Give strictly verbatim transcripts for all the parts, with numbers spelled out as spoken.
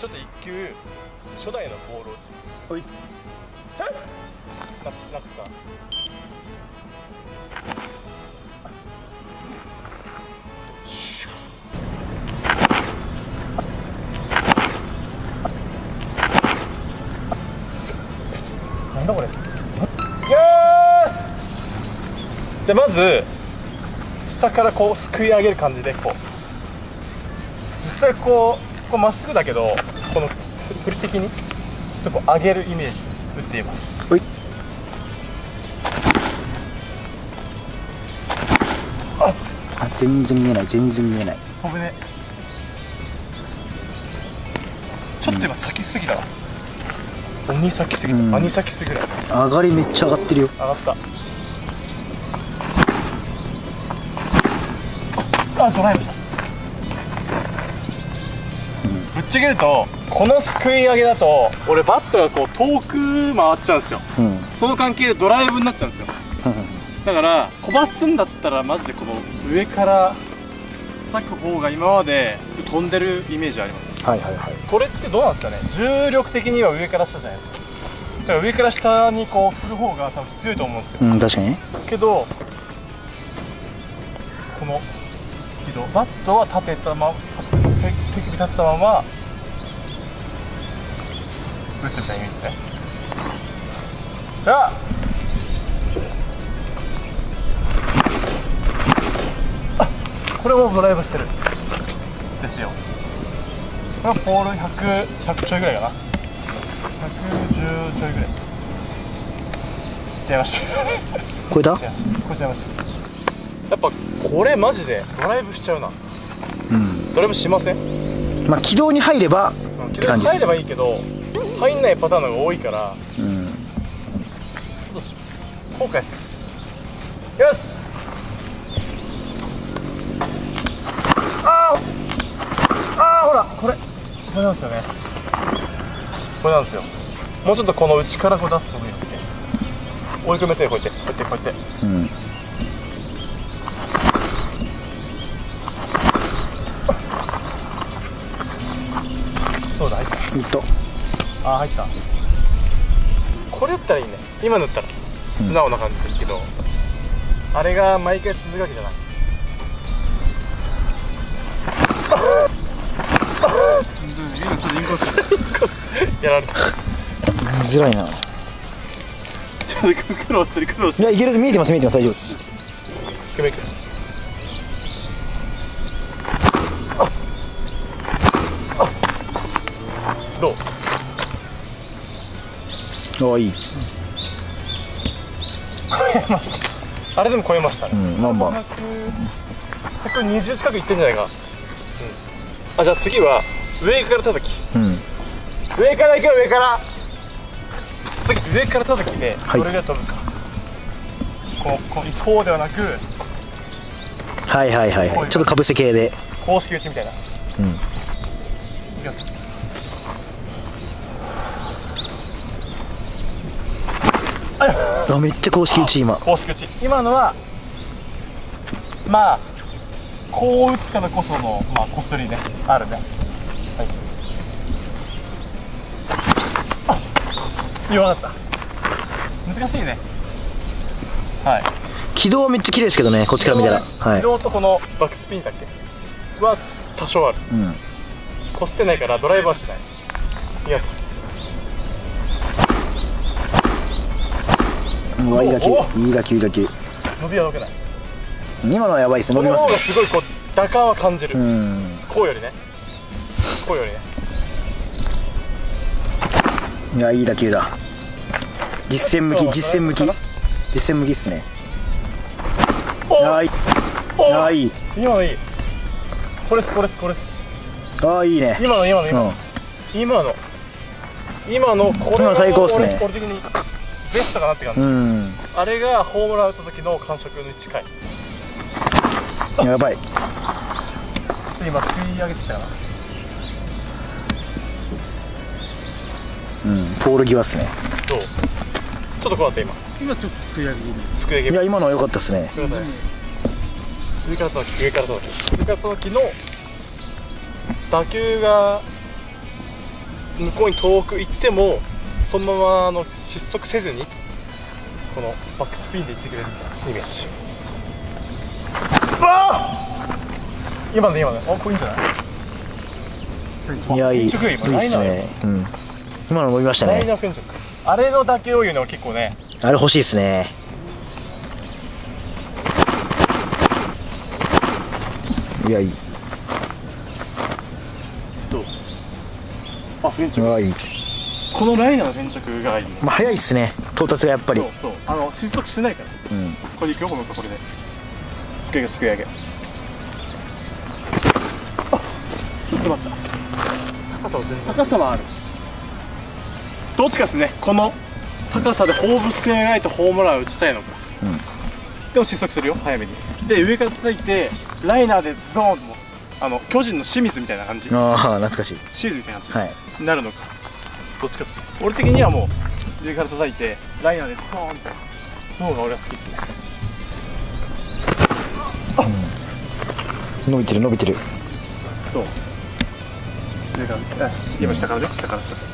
ちょっと一球初代のボールをおいちゃうなくなくすか。なんだこれ。よーし。じゃあまず下からこうすくい上げる感じで、こう実際こうこうまっすぐだけど、この振り的にちょっとこう上げるイメージ打っています。 おいああ、全然見えない、全然見えない。 飛ぶね。ちょっと今先すぎだわ。鬼先すぎた、 うん兄先すぎだ。 上がりめっちゃ上がってるよ。 上がった。あ、ドライブした。ぶっちゃけるとこのすくい上げだと俺バットがこう遠く回っちゃうんですよ。 うん。 その関係でドライブになっちゃうんですよ。だから飛ばすんだったらマジでこの上から叩く方が今まで飛んでるイメージあります。 はいはいはい。 これってどうなんですかね。重力的には上から下じゃないですか。だから上から下にこう振る方が多分強いと思うんですよ。 うん、確かにね。 けどこの軌道バットは立てたまま手首立ったまま打つみたいなイメージね。じゃああ、これもドライブしてるですよ。これはポールひゃく、ひゃくちょいぐらいかな。ひゃくじゅうちょいぐらいいっちゃいました超えた？ 超えちゃいました。やっぱこれマジでドライブしちゃうな。 うん。 ドライブしません？ まあ軌道に入ればって感じです。 入ればいいけど入んないパターンの方が多いから、 うん。 ちょっと後悔する。よし。あーあー、ほらこれこれなんですよね。これなんですよ。もうちょっとこの内からこう出すことによって追い込めて、こうやってこうやってこうやってうん。 そうだ、入った。 いっと。 あー、入った。これやったらいいね。今塗ったら素直な感じでいいけど、あれが毎回続くわけじゃない。今ちょっとインコースインコースやられた。 見づらいな。 ちょっと苦労してる苦労してる。 いや、いける、見えてます見えてます、大丈夫です。 くめくああどう？ ああ、いい。 超えました。あれでも超えましたね。 うん、まあまあ。 ひゃくにじゅう近くいってんじゃないか。うん、あ、じゃあ次は上から叩き。 うん。 上から行くよ、上から。次上から叩きではいどれぐらい飛ぶか。こうこうそうではなくはいはいはいはい。ちょっとかぶせ系で。 公式打ちみたいな。 うん。 いきます。 あ、めっちゃ公式打ち今。 公式打ち。今のはまあこう打つからこそのまあこすりね、あるね。はい。あ、弱かった。難しいね。はい。 軌道はめっちゃ綺麗ですけどね、こっちから見たら。は軌い。 道とこのバックスピンだっけは多少ある。 うん。 こすってないからドライバーしない。イエス。 うわ、いい打球、 おいい打球、いい打球。 伸びはよくない。 今のはやばいですね、伸びますねこの方が。すごいこう打感は感じる。 うん。 こうよりね。こうよりね。 いや、いい打球だ。実践向き、実践向き。実践向きっすね。ああ、いい。ああ、いい。 今のいい。これです、これです、これです。 ああ、いいね。 今の、今の、今の。 うん。 今の。今の、これ今の最高っすね俺俺的にベストかなって感じ。 うん。 あれがホームラン打った時の感触に近い。 やばい。 今、食い上げてきたかな。 うん、ポール際っすね。 どう？ちょっとこうなった今。 今ちょっとすくい上げ気味。 すくい上げ。 いや、今のは良かったっすね。 上から叩き、上から叩き、上から叩きの打球が向こうに遠く行ってもそのままあの失速せずにこのバックスピンで行ってくれるみたいなイメージ。うわー今の今のあこれいいんじゃない？ いやいいいいっ今すね。うん今の伸びましたライね。 ナーフェンチョクあれのだけを言うのは結構ねあれ欲しいですね。いやいい。 どうあフェンチョクあいい。 このライナーのフェンチョクがいい。 まあ早いっすね到達がやっぱり。 そうそうあの失速しないから。 うんこれでいくよこのこれですくい上げすくい上げ。あちょっと待った高さは全然高さはある。どっちかですねこの高さで放物線を描いてホームランを打ちたいのか、 うん、 でも失速するよ早めに。で上から叩いてライナーでゾーンもあの巨人の清水みたいな感じああ懐かしい清水みたいな感じ、 はいになるのかどっちかっすね。俺的にはもう上から叩いてライナーでゾーンっての方が俺は好きですね。 伸びてる伸びてる。 どう上からあ今下からね下から下から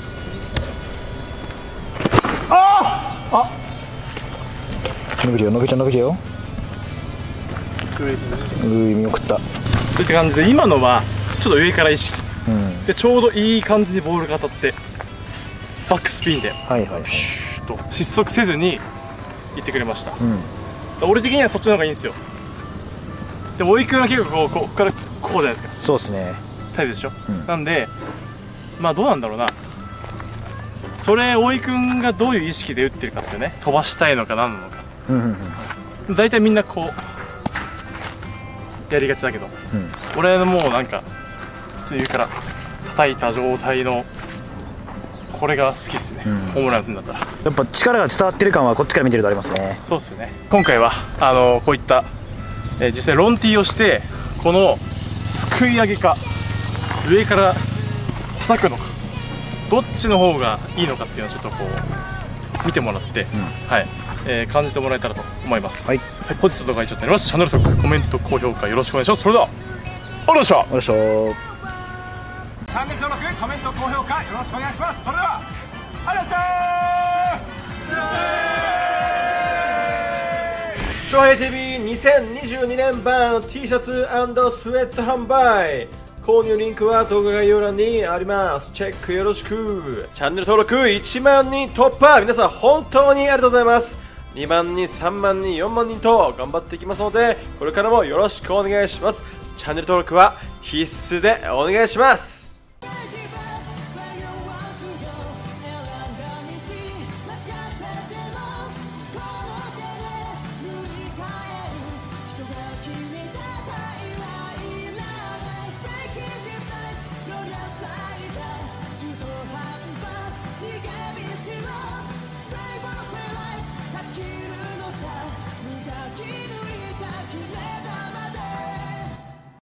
ああ伸びるよ伸びるよ伸びるよ。 上うー見送った。 といった感じで今のはちょっと上から意識うんでちょうどいい感じにボールが当たってバックスピンではいはいはい。 シューッと失速せずに行ってくれました、 うん俺的にはそっちの方がいいんですよ。でも大井君は結構こうここからこうじゃないですかそうですね。 タイプでしょ、 うんなんでまあどうなんだろうなそれ大井君がどういう意識で打ってるかですよね。飛ばしたいのか何なのかうんうんうん大体みんなこうやりがちだけど、 うん俺のもうなんか普通に上から叩いた状態のこれが好きっすね、 うん、 ホームラン打つんだったら。 やっぱ力が伝わってる感はこっちから見てるとありますね。 そうっすね。今回はあのこういった、えー、実際ロンティーをしてこのすくい上げか上から叩くのかどっちの方がいいのかっていうのをちょっとこう見てもらって、うん、はい、えー、感じてもらえたらと思います。はい、はい、本日の動画は以上になります。チャンネル登録コメント高評価よろしくお願いします。それではお願いします。 よろしく。 チャンネル登録コメント高評価よろしくお願いします。それではありがとうございました。 翔平 ティーブイにせんにじゅうにねん版 T シャツ&スウェット販売購入リンクは動画概要欄にあります。チェックよろしく。チャンネル登録いちまんにん突破。皆さん本当にありがとうございます。にまんにん、さんまんにん、よんまんにんと頑張っていきますのでこれからもよろしくお願いします。チャンネル登録は必須でお願いします。